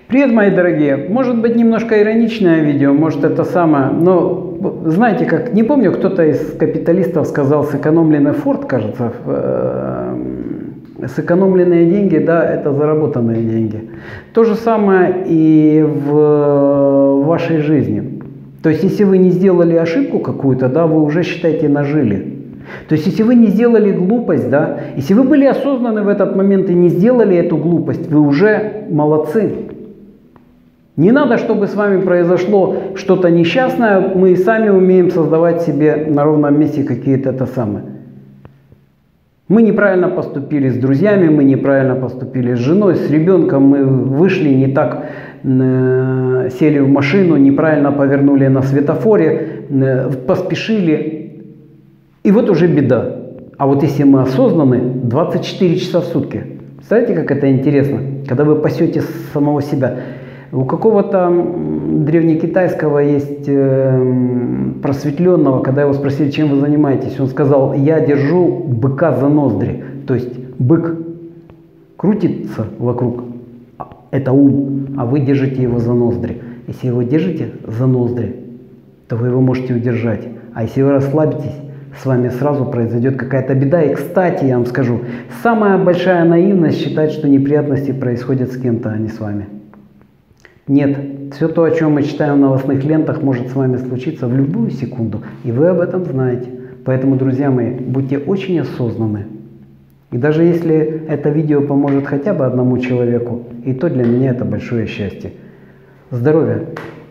Привет, мои дорогие! Может быть, немножко ироничное видео, может это самое, но знаете как, не помню, кто-то из капиталистов сказал, сэкономленный форт, кажется, сэкономленные деньги, да, это заработанные деньги. То же самое и в вашей жизни. То есть, если вы не сделали ошибку какую-то, да, вы уже, считайте, нажили. То есть, если вы не сделали глупость, да, если вы были осознаны в этот момент и не сделали эту глупость, вы уже молодцы. Не надо, чтобы с вами произошло что-то несчастное, мы сами умеем создавать себе на ровном месте какие-то это самое. Мы неправильно поступили с друзьями, мы неправильно поступили с женой, с ребенком, мы вышли не так, сели в машину, неправильно повернули на светофоре, поспешили, и вот уже беда. А вот если мы осознаны, 24 часа в сутки, представляете, как это интересно, когда вы пасете самого себя. У какого-то древнекитайского есть просветленного, когда его спросили, чем вы занимаетесь, он сказал: я держу быка за ноздри. То есть бык крутится вокруг, это ум, а вы держите его за ноздри. Если его держите за ноздри, то вы его можете удержать. А если вы расслабитесь, с вами сразу произойдет какая-то беда. И, кстати, я вам скажу, самая большая наивность считать, что неприятности происходят с кем-то, а не с вами. Нет, все то, о чем мы читаем в новостных лентах, может с вами случиться в любую секунду, и вы об этом знаете. Поэтому, друзья мои, будьте очень осознанны. И даже если это видео поможет хотя бы одному человеку, и то для меня это большое счастье. Здоровья!